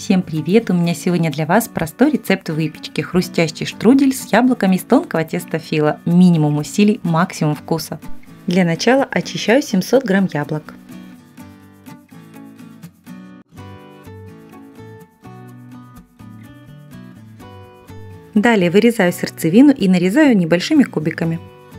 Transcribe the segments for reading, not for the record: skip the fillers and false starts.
Всем привет! У меня сегодня для вас простой рецепт выпечки. Хрустящий штрудель с яблоками из тонкого теста фила. Минимум усилий, максимум вкуса. Для начала очищаю 700 грамм яблок. Далее вырезаю сердцевину и нарезаю небольшими кубиками.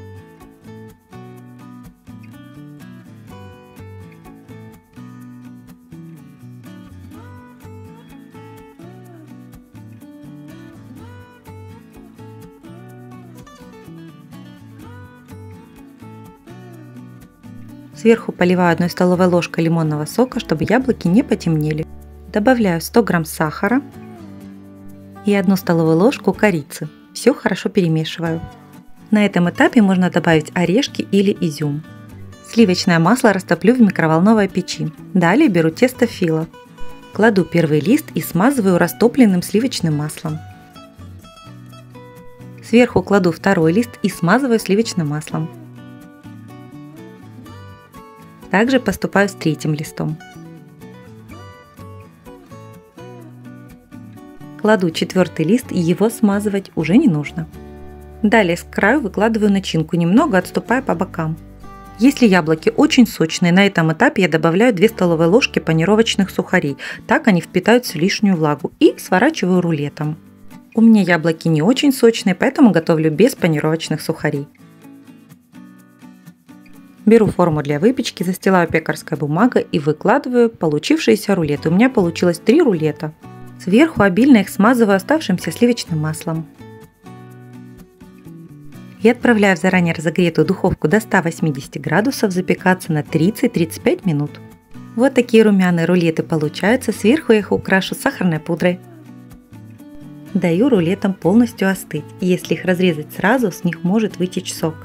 Сверху поливаю 1 столовой ложкой лимонного сока, чтобы яблоки не потемнели. Добавляю 100 грамм сахара и 1 столовую ложку корицы. Все хорошо перемешиваю. На этом этапе можно добавить орешки или изюм. Сливочное масло растоплю в микроволновой печи. Далее беру тесто фила. Кладу первый лист и смазываю растопленным сливочным маслом. Сверху кладу второй лист и смазываю сливочным маслом. Также поступаю с третьим листом. Кладу четвертый лист и его смазывать уже не нужно. Далее с краю выкладываю начинку, немного отступая по бокам. Если яблоки очень сочные, на этом этапе я добавляю 2 столовые ложки панировочных сухарей. Так они впитают всю лишнюю влагу, и сворачиваю рулетом. У меня яблоки не очень сочные, поэтому готовлю без панировочных сухарей. Беру форму для выпечки, застилаю пекарской бумагой и выкладываю получившиеся рулеты. У меня получилось 3 рулета. Сверху обильно их смазываю оставшимся сливочным маслом. И отправляю в заранее разогретую духовку до 180 градусов запекаться на 30-35 минут. Вот такие румяные рулеты получаются, сверху я их украшу сахарной пудрой. Даю рулетам полностью остыть, и если их разрезать сразу, с них может вытечь сок.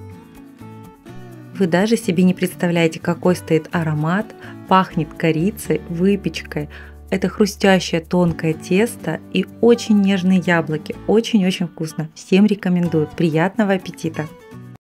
Вы даже себе не представляете, какой стоит аромат, пахнет корицей, выпечкой. Это хрустящее тонкое тесто и очень нежные яблоки. Очень-очень вкусно. Всем рекомендую. Приятного аппетита!